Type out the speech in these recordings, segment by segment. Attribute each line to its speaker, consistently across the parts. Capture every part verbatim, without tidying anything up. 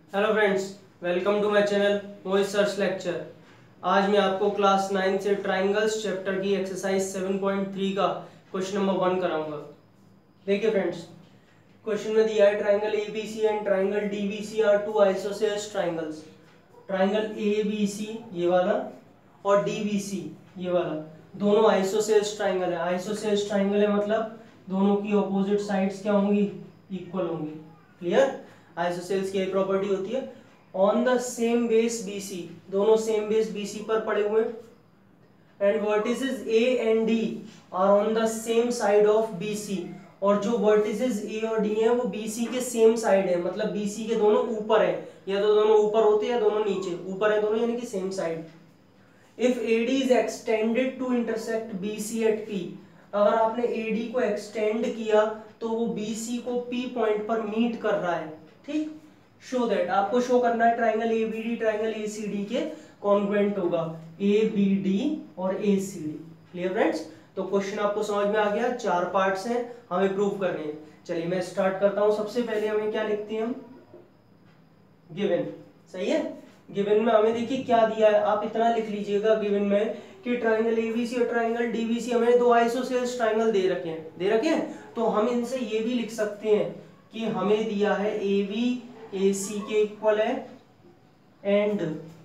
Speaker 1: Hello friends, welcome to my channel Mohit search lecture. आज मैं आपको क्लास नाइन से ट्राइंगल्स चैप्टर की एक्सरसाइज सेवन पॉइंट थ्री का क्वेश्चन नंबर वन कराऊंगा। देखिए फ्रेंड्स, क्वेश्चन में दिया है triangle A B C and triangle D B C are two isosceles triangles. Triangle A B C ये वाला और डी बी सी ये वाला दोनों आइसोसेलेस ट्राइंगल है। आइसोसेलेस ट्राइंगल है मतलब दोनों की ऑपोजिट साइड्स क्या होंगी, इक्वल होंगी। क्लियर? आइसोसेल्स की प्रॉपर्टी होती है on the same base BC, दोनों सेम बेस बीसी पर पड़े हुए and vertices A and D are on the same side of BC, और जो वर्टिसेस ए और डी हैं वो बीसी के सेम साइड है, मतलब बीसी के दोनों ऊपर है, या तो दोनों ऊपर होते हैं या दोनों नीचे, ऊपर है दोनों यानी कि same side. If AD is extended to intersect BC at P, अगर आपने एडी को एक्सटेंड किया तो वो बीसी को पी पॉइंट पर मीट कर रहा है। ठीक, शो दैट, आपको शो करना है ट्राइंगल एबीडी ट्राइंगल एसीडी के कॉन्ग्रुएंट होगा, एबीडी और एसीडी। Clear friends? तो क्वेश्चन आपको समझ में आ गया, चार पार्ट्स हैं, हमें प्रूव करने हैं। चलिए मैं स्टार्ट करता हूं। सबसे पहले हमें क्या लिखते हैं हम, गिवन। सही है, गिवन में हमें देखिए क्या दिया है, आप इतना लिख लीजिएगा गिवन में कि ट्राइंगल एबीसी और ट्राइंगल डीबीसी हमें दो आइसोसेलेस ट्राइंगल दे रखे हैं दे रखे हैं तो हम इनसे ये भी लिख सकते हैं कि हमें दिया है ए बी ए सी के इक्वल है and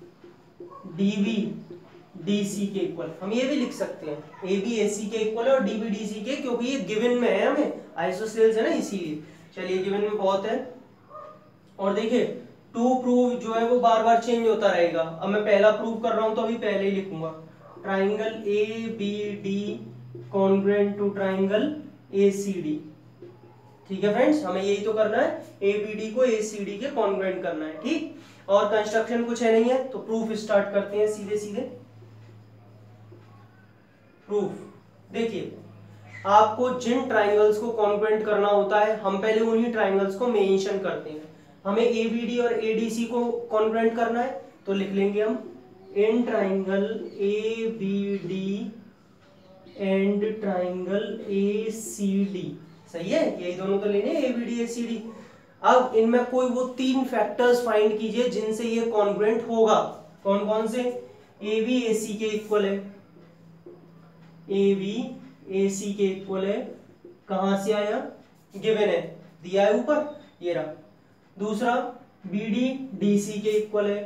Speaker 1: D B D C के इक्वल। हम ये भी लिख सकते हैं ए बी ए सी के इक्वल है और डी बी डी सी के, क्योंकि ये गिवन में है, हमें आइसोसेल्स है ना, इसीलिए। चलिए गिवन में बहुत है। और देखिए टू प्रूव जो है वो बार बार चेंज होता रहेगा। अब मैं पहला प्रूव कर रहा हूं तो अभी पहले ही लिखूंगा, triangle A B D congruent to triangle A C D. ठीक है फ्रेंड्स, हमें यही तो करना है, ए बी डी को ए सी डी के कॉन्ग्रुएंट करना है। ठीक, और कंस्ट्रक्शन कुछ है नहीं है तो प्रूफ स्टार्ट करते हैं सीधे सीधे। प्रूफ देखिए, आपको जिन ट्राइंगल्स को कॉन्ग्रुएंट करना होता है हम पहले उन्हीं ट्राइंगल्स को मेंशन करते हैं। हमें ए बी डी और ए डी सी को कॉन्ग्रुएंट करना है तो लिख लेंगे हम in triangle A B D and triangle A C D. सही है, यही दोनों तो लेने A B D A C D. अब इनमें कोई वो तीन फैक्टर्स फाइंड कीजिए जिनसे ये कॉन्ग्रुएंट होगा। कौन कौन से? ए बी ए सी के इक्वल है, ए बी ए सी के इक्वल है, कहां से आया, गिवन है, दिया है ऊपर, ये रहा। दूसरा बी डी डी सी के इक्वल है,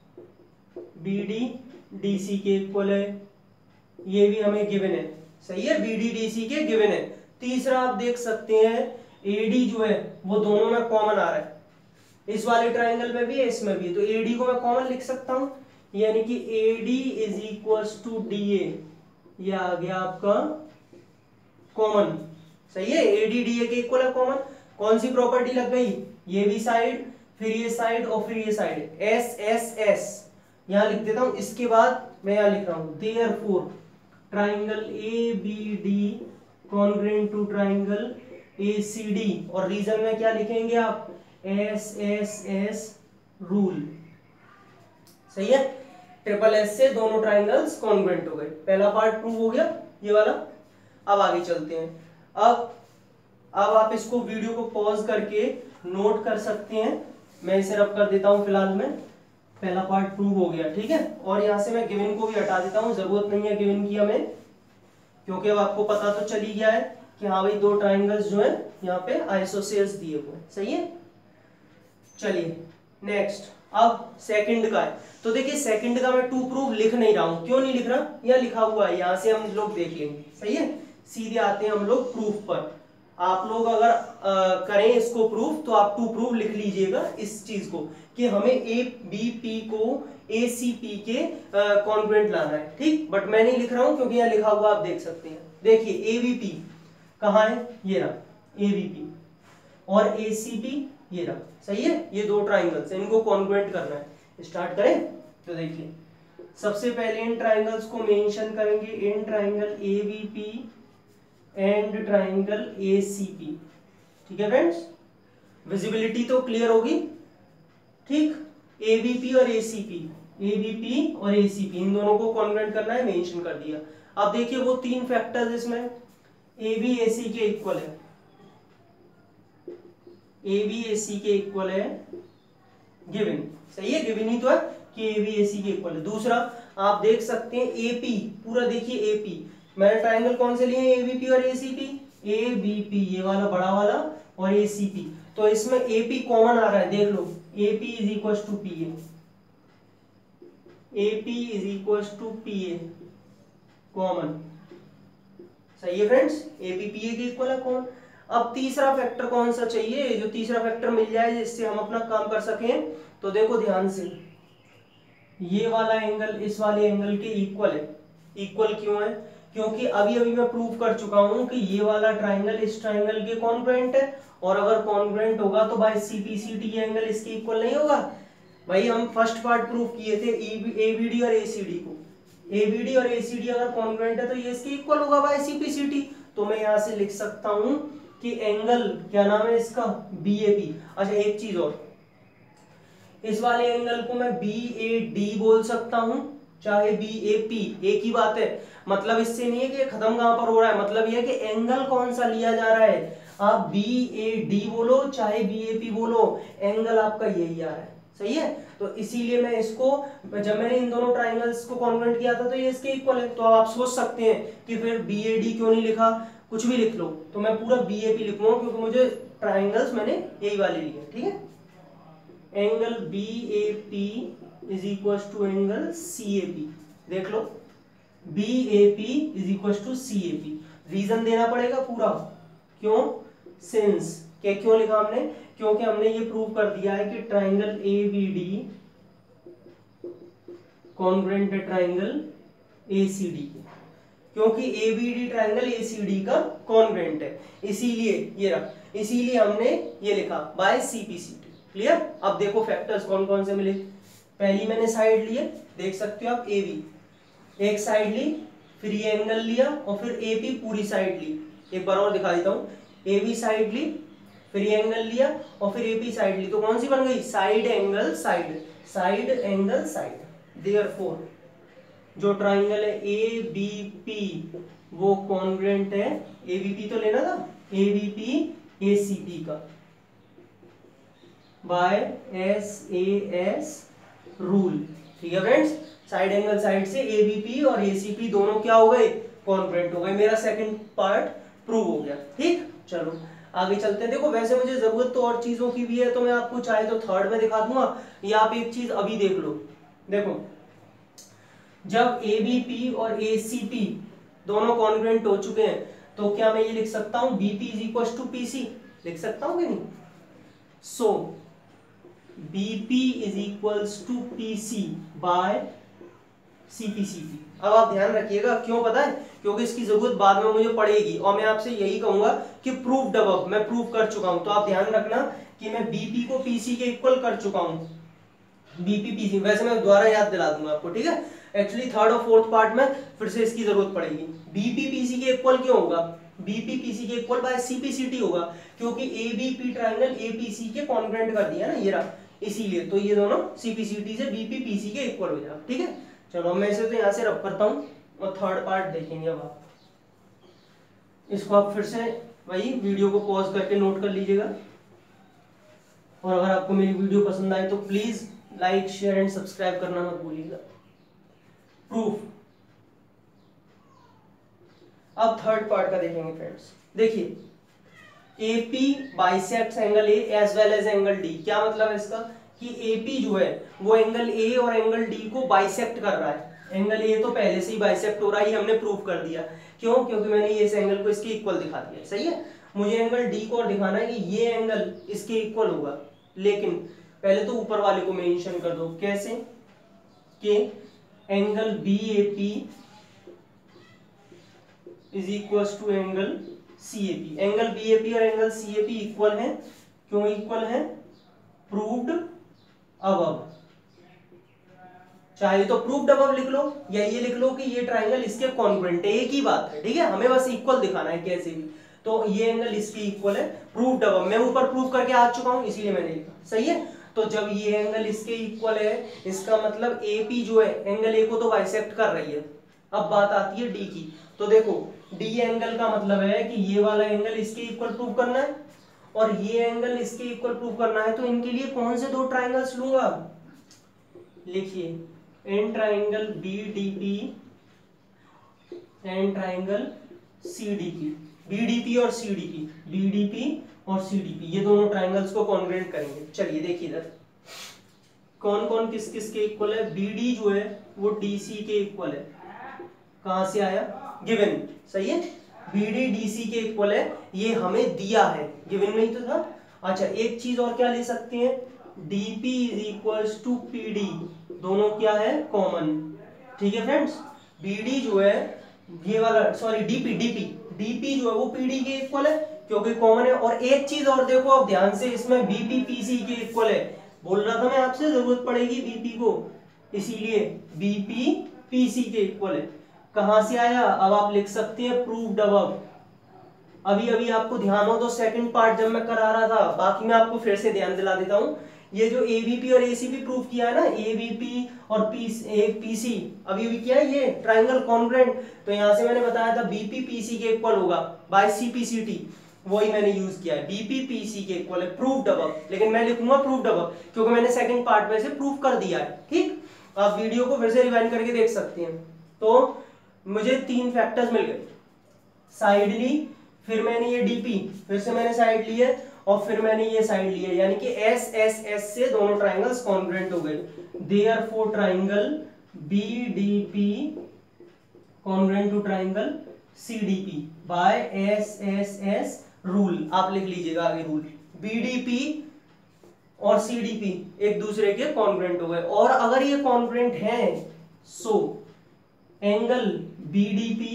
Speaker 1: बी डी डी सी के इक्वल है, ये भी हमें गिवन है। सही है, बी डी डी सी के गिवन है। तीसरा आप देख सकते हैं एडी जो है वो दोनों में कॉमन आ रहा है, इस वाले ट्राइंगल में भी है इसमें भी है, तो एडी को मैं कॉमन लिख सकता हूं, यानी कि AD is equals to D A, ये आ गया आपका कॉमन। सही है, एडी डी ए के इक्वल है, कॉमन। कौन सी प्रॉपर्टी लग गई, ये भी साइड, फिर ये साइड और फिर ये साइड, एस एस एस यहां लिख देता हूं। इसके बाद मैं यहां लिख रहा हूं therefore triangle A B D congruent to triangle A C D, और रीजन में क्या लिखेंगे आप, एस एस एस रूल। सही है, ट्रिपल एस से दोनों ट्राइंगल्स कॉन्ग्रुएंट हो गए। पहला पार्ट प्रूव हो गया ये वाला। अब आगे चलते हैं। अब अब आप इसको वीडियो को पॉज करके नोट कर सकते हैं, मैं इसे रब कर देता हूं फिलहाल में। पहला पार्ट प्रूव हो गया, ठीक है। और यहां से मैं गिवन को भी हटा देता हूं, जरूरत नहीं है गिवन की हमें, क्योंकि अब आपको पता तो चल ही गया है कि हाँ भाई दो ट्राइंगल्स जो है यहाँ पे आइसोसेल्स दिए हुए हैं। सही है, चलिए नेक्स्ट। अब सेकंड का है, तो देखिए सेकंड का मैं टू प्रूव लिख नहीं रहा हूं। क्यों नहीं लिख रहा, यह लिखा हुआ है, यहां से हम लोग देख लेंगे। सही है, सीधे आते हैं हम लोग प्रूफ पर। आप लोग अगर आ, करें इसको प्रूफ तो आप टू प्रूव लिख लीजिएगा इस चीज को कि हमें ए बी पी को ए सी पी के कॉन्ग्रुएंट लाना है। ठीक, बट मैं नहीं लिख रहा हूं क्योंकि यहाँ लिखा हुआ आप देख सकते हैं। देखिए ए बी पी कहाँ है, ये रहा ए बी पी, और ए सी पी ये रहा। सही है, ये दो ट्राइंगल्स इनको कॉन्ग्रुएंट करना है। स्टार्ट करें तो देखिए सबसे पहले इन ट्राइंगल्स को मेंशन करेंगे, in triangle A B P and triangle A C P. ठीक है फ्रेंड्स, विजिबिलिटी तो क्लियर होगी। ठीक, ए बी पी और A C P, A B P और ए सी पी इन दोनों को कॉन्ग्रुएंट करना है, मेंशन कर दिया। अब देखिए वो तीन फैक्टर्स इसमें, ए बी ए सी के इक्वल है, ए बी ए सी के इक्वल है, गिवन, सही है, गिवन ही तो है कि ए बी ए सी के इक्वल है। दूसरा आप देख सकते हैं ए पी, पूरा देखिए ए पी, मैंने ट्राइंगल कौन से लिए, ए बी पी और A C P, A B P ये वाला बड़ा वाला और ए सी पी, तो इसमें ए पी कॉमन आ रहा है, देख लो A P is equal to P A, A P is equal to P A common, सही है friends, A P P A के इक्वल है कॉमन। अब तीसरा फैक्टर कौन सा चाहिए, जो तीसरा फैक्टर मिल जाए जिससे हम अपना काम कर सकें, तो देखो ध्यान से, ये वाला एंगल इस वाले एंगल के इक्वल है। इक्वल क्यों है, क्योंकि अभी अभी मैं प्रूव कर चुका हूं कि ये वाला ट्राइंगल इस ट्राइंगल के कॉन्ग्रुएंट है, और अगर कॉन्ग्रुएंट होगा तो बाय सीपीसीटी ये एंगल इसके इक्वल नहीं होगा। भाई हम फर्स्ट पार्ट प्रूव किए थे एबीडी और एसीडी को, एबीडी और एसीडी अगर कॉन्ग्रुएंट है तो ये इसके इक्वल होगा बाय सीपीसीटी। तो मैं यहां से लिख सकता हूं कि एंगल क्या नाम है इसका, बी ए पी। अच्छा एक चीज और, इस वाले एंगल को मैं बी ए डी बोल सकता हूं, चाहे बी ए पी, एक ही बात है। मतलब इससे नहीं है कि खत्म कहां पर हो रहा है, मतलब यह है कि एंगल कौन सा लिया जा रहा है, आप बी ए डी बोलो चाहे बी ए पी बोलो, एंगल आपका यही आ रहा है, सही है। तो इसीलिए मैं इसको, जब मैंने इन दोनों ट्राइंगल्स को कॉन्ग्रुएंट किया था तो ये इसके इक्वल है। तो आप सोच सकते हैं कि फिर बी ए डी क्यों नहीं लिखा, कुछ भी लिख लो, तो मैं पूरा बी ए पी लिखूंगा क्योंकि मुझे ट्राइंगल्स मैंने यही वाले लिए, ठीक है। Angle B A P is equal to angle C A P, देख लो B A P is equal to C A P. Reason देना पड़ेगा पूरा, क्यों, सिंस, क्या क्यों लिखा हमने, क्योंकि हमने ये प्रूव कर दिया है कि triangle A B D congruent है ट्राइंगल ए सी डी, क्योंकि A B D triangle A C D का कॉन्ग्रुएंट है, इसीलिए ये रहा, इसीलिए हमने ये लिखा बाय सीपीसीटी। क्लियर। अब देखो फैक्टर्स कौन कौन से मिले, पहली मैंने साइड लिए, देख सकते हो आप ए बी, एक साइड ली, फिर ये एंगल लिया और फिर ए पी पूरी साइड ली। एक बार और दिखा देता हूं, ए बी साइड ली, फिर ये एंगल लिया और फिर ए पी साइड ली, तो कौन सी बन गई, side angle side, side angle side. Therefore जो ट्राइंगल है ए बी पी वो कॉन्ग्रुएंट है, ए बी पी तो लेना था, A B P A C P का by S A S rule, ठीक है फ्रेंड्स। साइड एंगल साइड से ए बी पी और ए सी पी दोनों क्या हो गए, कॉन्ग्रुएंट हो गए। मेरा सेकंड पार्ट प्रूव हो गया, ठीक। चलो आगे चलते हैं। देखो वैसे मुझे जरूरत तो और चीजों की भी है, तो मैं आपको चाहे तो थर्ड में दिखा दूंगा, या आप एक चीज अभी देख लो। देखो जब ए बी पी और ए सी पी दोनों कॉन्ग्रुएंट हो चुके हैं तो क्या मैं ये लिख सकता हूं B P is equal to P C, लिख सकता हूं कि नहीं। So B P is equals to P C by C P C P. अब आप ध्यान रखिएगा, क्यों पता है, क्योंकि इसकी जरूरत बाद में मुझे पड़ेगी और मैं आपसे यही कहूंगा कि प्रूफ डबअप मैं प्रूफ कर चुका हूं, तो आप ध्यान रखना कि मैं बीपी को पीसी के इक्वल कर चुका हूं, बीपी पीसी। वैसे मैं दोबारा याद दिला दूंगा आपको, ठीक है। एक्चुअली थर्ड और फोर्थ पार्ट में फिर से इसकी जरूरत पड़ेगी। बीपी पीसी के इक्वल क्यों होगा, बीपी पीसी के इक्वल बाय सीपीसीटी होगा, क्योंकि एबीपी ट्रायंगल एपीसी के कॉन्ग्रुएंट कर दिया ना ये रहा, इसीलिए तो ये दोनों सीपीसीटी से बीपी पीसी के इक्वल हो जाएगा, ठीक है। चलो मैं इसे तो यहां से रब करता हूं और थर्ड पार्ट देखेंगे। अब आप इसको आप फिर से वही वीडियो को पॉज करके नोट कर लीजिएगा, और अगर आपको मेरी वीडियो पसंद आए तो please like share and subscribe करना मत भूलिएगा। प्रूफ, अब थर्ड पार्ट का देखेंगे फ्रेंड्स। देखिए AP bisects angle A as well as angle D. क्या मतलब है इसका कि एपी जो है वो एंगल ए और एंगल डी को बाइसेक्ट कर रहा है। एंगल ए तो पहले से ही बाइसेक्ट हो रहा है, हमने प्रूव कर दिया। क्यों, क्योंकि मैंने ये इस एंगल को इसके इक्वल दिखा दिया, सही है। मुझे एंगल डी को और दिखाना है कि ये एंगल इसके इक्वल होगा, लेकिन पहले तो ऊपर वाले को मेंशन कर दो। कैसे कि angle B A P is equal to angle C A P. Angle B A P और angle C A P equal है। क्यों इक्वल है, प्रूव्ड अबव। चाहे तो प्रूव्ड अबव लिख लो या ये लिख लो कि ये ट्राइंगल इसके कॉन्ग्रुएंट है, एक ही बात है, ठीक है। हमें बस इक्वल दिखाना है कैसे भी। तो ये एंगल इसके इक्वल है, प्रूव्ड अबव। मैं ऊपर प्रूव करके आ चुका हूं, इसीलिए मैंने लिखा, सही है। तो जब ये एंगल इसके इक्वल है, इसका मतलब एपी जो है एंगल ए को तो बाइसेक्ट कर रही है। अब बात आती है डी की। तो देखो डी एंगल का मतलब है कि ये वाला एंगल इसके इक्वल प्रूव करना है, और ये एंगल इसके इक्वल प्रूव करना है, तो इनके लिए कौन से दो ट्राइंगल्स लूंगा? लिखिए, in triangle B D P and triangle C D P. B D P और C D P, B D P और सी डी पी, ये दोनों ट्राइंगल्स को कॉन्ग्रुएंट करेंगे। चलिए देखिए इधर कौन कौन किस किस के इक्वल है। बी डी जो है वो डी सी के इक्वल है। कहां से आया? गिवन, सही है। बी डी डी सी के इक्वल है, ये हमें दिया है, गिवन में ही तो था। अच्छा, एक चीज और क्या ले सकते हैं, DP is equals to PD, दोनों क्या है? कॉमन। ठीक है फ्रेंड्स, बीडी जो है ये वाला, सॉरी डीपी डीपी डीपी जो है वो पीडी के इक्वल है क्योंकि कॉमन है। और एक चीज और देखो आप ध्यान से, इसमें बीपी पीसी के इक्वल है। बोल रहा था मैं आपसे जरूरत पड़ेगी बीपी को, इसीलिए बीपी पीसी के इक्वल है। कहां से आया? अब आप लिख सकते हैं प्रूव्ड अबव। अभी अभी आपको ध्यान हो तो सेकंड पार्ट जब मैं करा रहा था, बाकी मैं आपको फिर से ध्यान दिला देता हूं। ये जो एबीपी और एसीपी प्रूव किया है ना, एबीपी और पीसी, अभी अभी क्या है ये ट्राइंगल कॉन्ग्रुएंट, तो यहां से मैंने बताया था बीपी पीसी के इक्वल होगा बाय सीपीसीटी, वही मैंने यूज किया है। बीपी पीसी के इक्वल है, प्रूव्ड अबव, लेकिन मैं लिखूंगा प्रूव्ड अबव क्योंकि मैंने सेकंड पार्ट में से प्रूव कर दिया है। ठीक, आप वीडियो को फिर से रिवाइंड करके देख सकते हैं। तो मुझे तीन फैक्टर्स मिल गए, साइड ली, फिर मैंने ये डीपी, फिर से मैंने साइड ली है, और फिर मैंने ये साइड ली है, यानी कि एस एस एस से दोनों ट्राइंगल्स कॉन्ग्रुएंट हो गए। Therefore triangle B D P congruent to triangle C D P by S S S rule. आप लिख लीजिएगा आगे रूल, बी डी पी और सी डी पी एक दूसरे के कॉन्ग्रुएंट हो गए। और अगर ये कॉन्ग्रुएंट हैं so angle B D P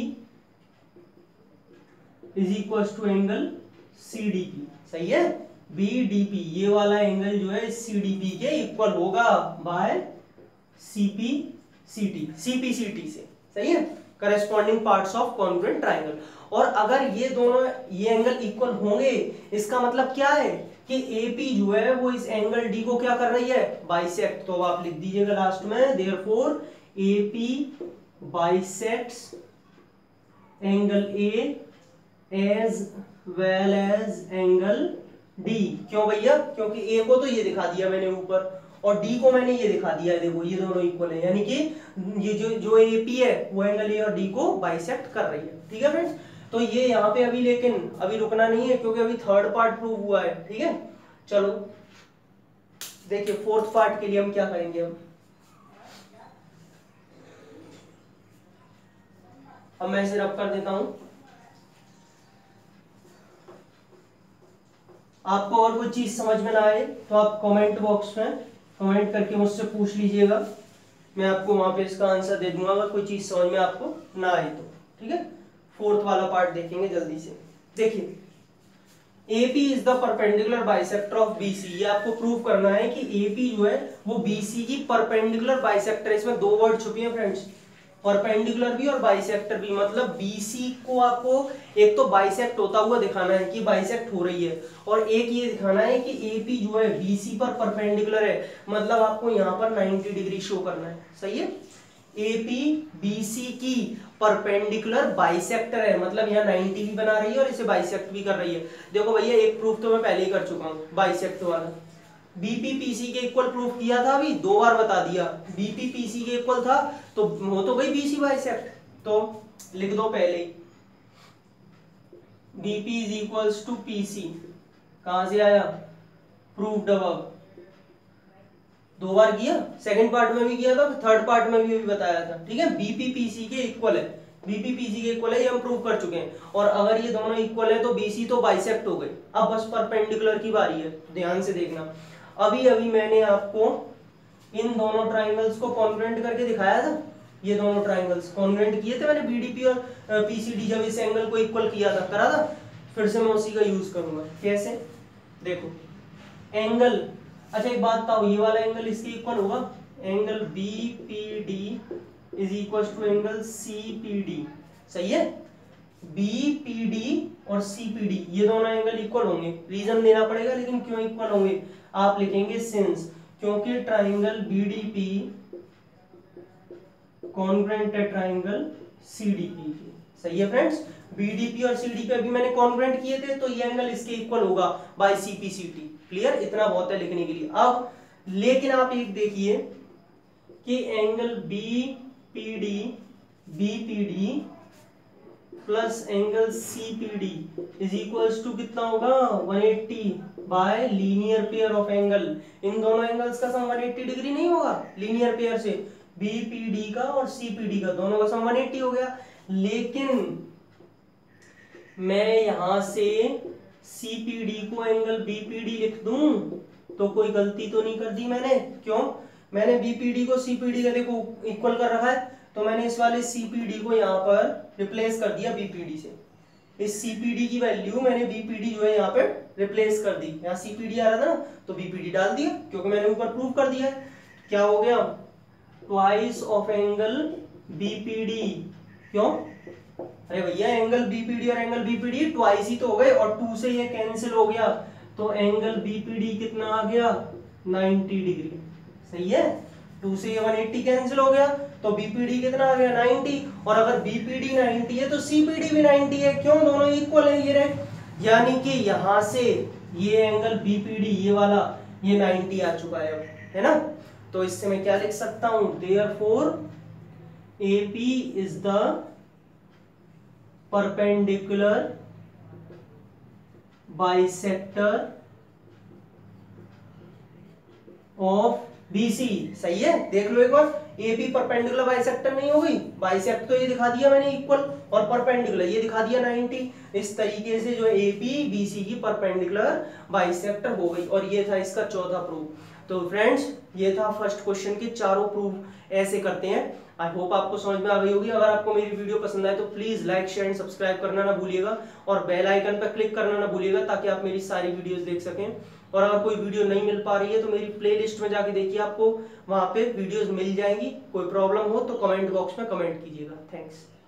Speaker 1: is equal to angle C D P, सही है। बी डी पी ये वाला एंगल जो है सी डी पी के इक्वल होगा by C P C T, C P C T से, सही है, corresponding parts of congruent triangle. और अगर ये दोनों ये एंगल इक्वल होंगे, इसका मतलब क्या है कि एपी जो है वो इस एंगल डी को क्या कर रही है? बाइसेक्ट। तो आप लिख दीजिएगा लास्ट में, therefore AP bisects angle A as well as angle D. क्यों भैया? क्योंकि ए को तो ये दिखा दिया मैंने ऊपर और डी को मैंने ये दिखा दिया है, देखो ये दोनों इक्वल है, यानी कि ये जो जो एपी है वो एंगल ए और डी को बाइसेक्ट कर रही है। ठीक है फ्रेंड्स, तो ये यहाँ पे अभी, लेकिन अभी रुकना नहीं है क्योंकि अभी थर्ड पार्ट प्रूव हुआ है। ठीक है, चलो देखिए फोर्थ पार्ट के लिए हम क्या करेंगे। अब अब मैं इसे रब कर देता हूं। आपको और कोई चीज समझ में ना आए तो आप कमेंट बॉक्स में कमेंट करके मुझसे पूछ लीजिएगा, मैं आपको वहां पे इसका आंसर दे दूंगा अगर कोई चीज समझ में आपको ना आए तो। ठीक है, फोर्थ वाला पार्ट देखेंगे जल्दी से। देखिए, A P is the perpendicular bisector of B C। ये आपको प्रूव करना है कि A P जो है वो B C की परपेंडिकुलर बाइसेक्टर है। इसमें दो वर्ड छुपे हैं फ्रेंड्स, परपेंडिकुलर भी और बाइसेक्टर भी। मतलब B C को आपको एक तो बाइसेक्ट होता हुआ दिखाना है कि बाइसेक्ट हो रही है, और एक ये दिखाना है कि A P जो है B C पर परपेंडिकुलर है, मतलब आपको यहाँ पर नाइंटी डिग्री शो करना है। सही है, A P B C की परपेंडिकुलर बाइसेक्टर है, मतलब यहाँ नाइंटी भी बना रही है और इसे बाइसेक्ट भी कर रही है। देखो भैया, एक प्रूफ तो मैं पहले ही कर चुका हूँ बाइसेक्ट वाला, बीपी पीसी के इक्वल प्रूफ किया था, अभी दो बार बता दिया। बीपी पीसी के इक्वल था तो हो तो गई बीसी बाइसेक्ट, तो लिख दो पहले ही BP is equals to PC. कहां से आया? Proved above. दो बार किया, सेकंड पार्ट में भी किया था, थर्ड पार्ट में भी बताया था। ठीक है, बीपी पीसी के इक्वल है, बीपी पीसी के इक्वल है, ये हम प्रूव कर चुके हैं। और अगर ये दोनों इक्वल है तो बीसी तो बाइसेक्ट हो गई। अब बस परपेंडिकुलर की बारी है, ध्यान से देखना। अभी अभी मैंने आपको इन दोनों ट्राइंगल्स को कॉन्ग्रुएंट करके दिखाया था, ये दोनों ट्राइंगल्स कॉन्ग्रुएंट किए थे मैंने बीडीपी और पीसीडी, जब इस एंगल को इक्वल किया था, करा था। फिर से मैं उसी का यूज करूंगा। कैसे? देखो, एंगल, अच्छा एक बात बताओ, ये वाला एंगल इसके इक्वल होगा, angle B P D is equal to angle C P D. सही है, बी पी डी और सी पी डी ये दोनों एंगल इक्वल होंगे। रीजन देना पड़ेगा, लेकिन क्यों इक्वल होंगे आप लिखेंगे सिंस, क्योंकि triangle B D P congruent है ट्राइंगल सी डी पी के। सही है फ्रेंड्स, बीडीपी और सीडी पे अभी मैंने कॉन्ग्रुएंट किए थे, तो ये एंगल इसके इक्वल होगा बाय सीपीसीटी। क्लियर, इतना बहुत है लिखने के लिए। अब लेकिन आप एक देखिए कि angle BPD BPD plus angle CPD is equals to कितना होगा एक सौ अस्सी by linear pair of angle. इन दोनों एंगल्स का सम एक सौ अस्सी डिग्री नहीं होगा लीनियर पेयर से, बीपीडी का और सीपीडी का दोनों का सम एक सौ अस्सी हो गया। लेकिन मैं यहां से सीपीडी को एंगल बीपीडी लिख दूं तो कोई गलती तो नहीं कर दी मैंने? क्यों? मैंने बीपीडी को सीपीडी का देखो इक्वल कर रखा है, तो मैंने इस वाले सीपीडी को यहाँ पर रिप्लेस कर दिया बीपीडी से। इस सीपीडी की वैल्यू मैंने बीपीडी जो है यहाँ पे रिप्लेस कर दी। यहाँ सीपीडी आ रहा था ना, तो बीपीडी डाल दिया क्योंकि मैंने ऊपर प्रूव कर दिया है। क्या हो गया? Twice of angle BPD. क्यों? अरे भैया एंगल बीपीडी और एंगल बीपीडी ट्वाइस ही तो हो गए, और टू से ये कैंसिल हो गया, तो एंगल बीपीडी कितना आ गया नब्बे डिग्री। सही है, टू से ये एक सौ अस्सी कैंसिल हो गया, तो बीपीडी कितना आ गया नब्बे। और अगर बीपीडी नब्बे है तो सीपीडी भी नब्बे है। क्यों? दोनों इक्वल है ये रहे, यानी कि यहां से ये एंगल बीपीडी ये वाला ये नब्बे आ चुका है अब, है ना। तो इससे मैं क्या लिख सकता हूं? Therefore AP is the perpendicular bisector of BC. सही है, देख लो एक बार, एपी परपेंडिकुलर बाइसेक्टर नहीं हो गई? बाइसेक्ट तो ये दिखा दिया मैंने इक्वल, और परपेंडिकुलर ये दिखा दिया नब्बे। इस तरीके से जो एपी बीसी की परपेंडिकुलर बाइसेक्टर हो गई, और ये था इसका चौथा प्रूफ। तो फ्रेंड्स ये था फर्स्ट क्वेश्चन के चारों प्रूफ ऐसे करते हैं। आई होप आपको समझ में आ गई होगी। अगर आपको मेरी वीडियो पसंद आए तो please like share and subscribe करना ना भूलिएगा, और बेल आइकन पर क्लिक करना ना भूलिएगा ताकि आप मेरी सारी वीडियोस देख सकें। और अगर कोई वीडियो नहीं मिल पा रही है तो मेरी प्लेलिस्ट में जाके देखिए, आपको वहां पे वीडियोस मिल जाएंगी। कोई प्रॉब्लम हो तो कमेंट बॉक्स में कमेंट कीजिएगा। थैंक्स।